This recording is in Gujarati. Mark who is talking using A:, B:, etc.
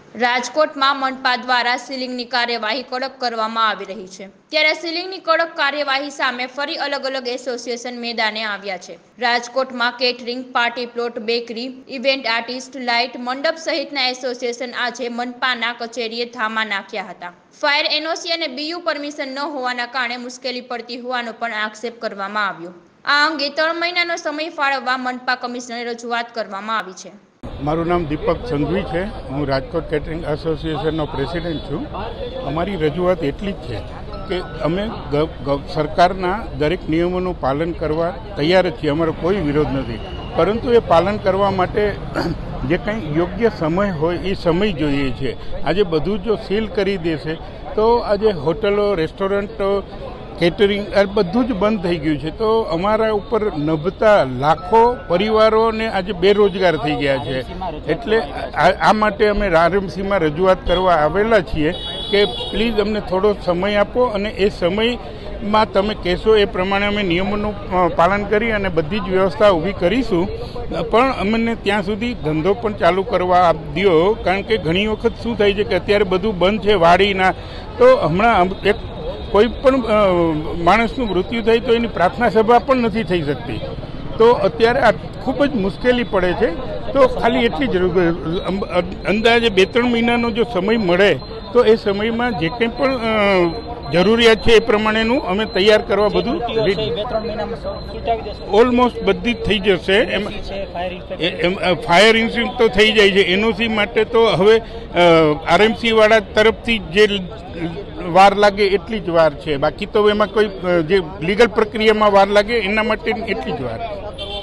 A: રાજકોટમાં મનપા દ્વારા સીલિંગની કાર્યવાહી કડક કરવામાં આવી રહી છે, ત્યારે સીલિંગની કડક કાર્યવાહી સામે ફરી અલગ અલગ એસોસિએશન મેદાને આવ્યા છે। રાજકોટમાં catering, party plot, bakery, event artist, light મંડપ સહિતના એસોસિએશન આજે મનપાના કચેરીએ ધામા નાખ્યા હતા। ફાયર એનઓસી અને બીયુ પરમિશન ન હોવાના કારણે મુશ્કેલી પડતી હોવાનો પણ આક્ષેપ કરવામાં આવ્યો। આ અંગે 3 મહિનાનો સમય ફાળવવા મનપા કમિશનરે રજૂઆત કરવામાં આવી છે।
B: મારું નામ દીપક સંઘવી છે। હું રાજકોટ કેટરિંગ એસોસિએશનનો પ્રેસિડેન્ટ છું। અમારી રજૂઆત એટલી જ છે કે અમે સરકારના દરેક નિયમોનું પાલન કરવા તૈયાર જ છીએ, અમારો કોઈ વિરોધ નથી, પરંતુ એ પાલન કરવા માટે જે કંઈ યોગ્ય સમય હોય એ સમય જોઈએ છે। આજે બધું જો સીલ કરી દેશે તો આજે હોટલો, રેસ્ટોરન્ટો, કેટરિંગ આ બધું જ બંધ થઈ ગયું છે, તો અમારા ઉપર નભતા લાખો પરિવારોને આજે બેરોજગાર થઈ ગયા છે। એટલે આ માટે અમે આરએમસીમાં રજૂઆત કરવા આવેલા છીએ કે પ્લીઝ અમને થોડો સમય આપો અને એ સમયમાં તમે કહેશો એ પ્રમાણે અમે નિયમોનું પાલન કરી અને બધી જ વ્યવસ્થા ઊભી કરીશું, પણ અમને ત્યાં સુધી ધંધો પણ ચાલુ કરવા આપજો। કારણ કે ઘણી વખત શું થાય છે કે અત્યારે બધું બંધ છે વાડીના, તો હમણાં એક કોઈ પણ માણસનું મૃત્યુ થાય તો એની પ્રાર્થના સભા પણ નથી થઈ શકતી, તો અત્યારે આ ખૂબ જ મુશ્કેલી પડે છે। તો ખાલી એટલી જ અંદાજે 2-3 મહિનાનો જો સમય મળે તો એ સમયમાં જે કંઈ પણ જરૂરિયાત છે એ પ્રમાણેનું અમે તૈયાર કરવા બધું ઓલમોસ્ટ બધી જ થઈ જશે। ફાયર ઇન્સ્યુરન્સ તો થઈ જાય છે, એનઓસી માટે તો હવે આરએમસી વાળા તરફથી જે વાર લાગે એટલી જ વાર છે, બાકી તો એમાં કોઈ જે લીગલ પ્રક્રિયામાં વાર લાગે એના માટે એટલી જ વાર છે।